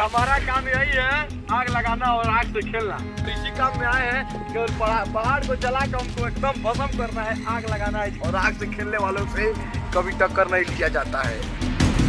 हमारा काम यही है आग लगाना और आग से खेलना। इसी काम में आए हैं केवल पहाड़ को जला कर हमको एकदम भस्म करना है, आग लगाना है और आग से खेलने वालों से कभी टक्कर नहीं लिया जाता है।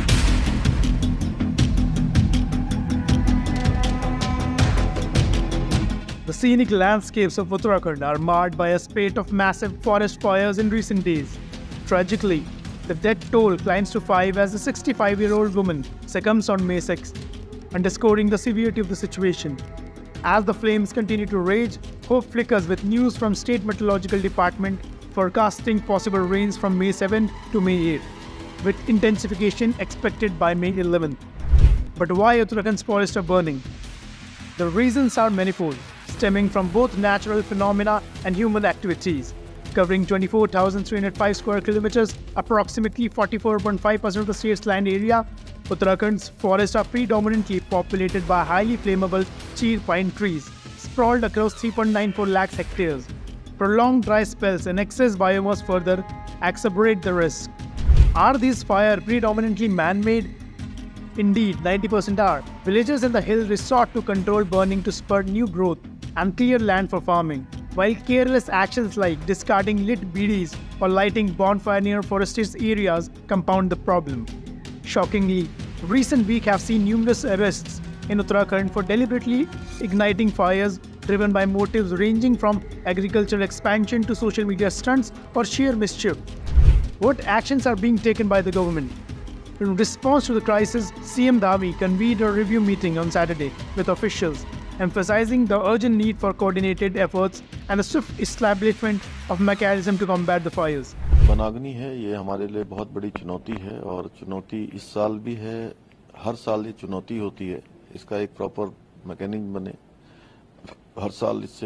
The scenic landscapes of Uttarakhand are marred by a spate of massive forest fires in recent days. Tragically, the death toll climbs to 5 as a 65-year-old woman succumbs on May 6th, underscoring the severity of the situation. As the flames continue to rage, hope flickers with news from State Meteorological Department forecasting possible rains from May 7th to May 8th, with intensification expected by May 11th. But why Uttarakhand's forests are burning? The reasons are manifold, stemming from both natural phenomena and human activities. Covering 24,305 square kilometers, approximately 44.5% of the state's land area, Uttarakhand's forests are predominantly populated by highly flammable cheer pine trees, sprawled across 3.94 lakhs hectares. Prolonged dry spells and excess biomass further exacerbate the risk. Are these fires predominantly man-made? Indeed, 90% are. Villagers in the hill resort to controlled burning to spur new growth and clear land for farming, while careless actions like discarding lit BDs or lighting bonfire near forested areas compound the problem. Shockingly, recent weeks have seen numerous arrests in Uttarakhand for deliberately igniting fires driven by motives ranging from agricultural expansion to social media stunts or sheer mischief. What actions are being taken by the government? In response to the crisis, CM Dhawi convened a review meeting on Saturday with officials, emphasizing the urgent need for coordinated efforts and the swift establishment of mechanism to combat the fires. वनाग्नि है, ये हमारे लिए बहुत बड़ी चुनौती है और चुनौती इस साल भी है। हर साल ये चुनौती होती है, इसका एक प्रॉपर मैकेनिज्म बने, हर साल इससे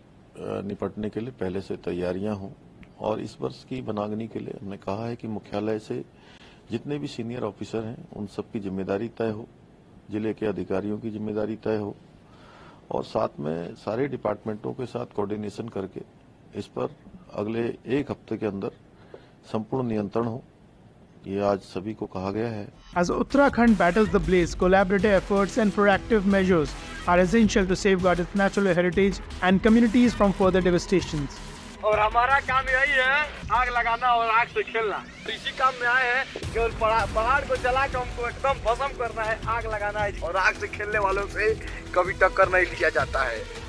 निपटने के लिए पहले से तैयारियां हों। और इस वर्ष की वनाग्नि के लिए हमने कहा है कि मुख्यालय से जितने भी सीनियर ऑफिसर हैं उन सबकी जिम्मेदारी तय हो, जिले के अधिकारियों की जिम्मेदारी तय हो और साथ में सारे डिपार्टमेंटों के साथ कोऑर्डिनेशन करके इस पर अगले एक हफ्ते के अंदर संपूर्ण नियंत्रण हो, ये आज सभी को कहा गया है। As Uttarakhand battles the blaze, collaborative efforts and proactive measures are essential to safeguard its natural heritage and communities from further devastations. और हमारा काम यही है आग लगाना और आग से खेलना। इसी काम में आए हैं केवल पहाड़ को जला कर हमको एकदम भस्म करना है, आग लगाना है और आग से खेलने वालों से कभी टक्कर नहीं लिया जाता है।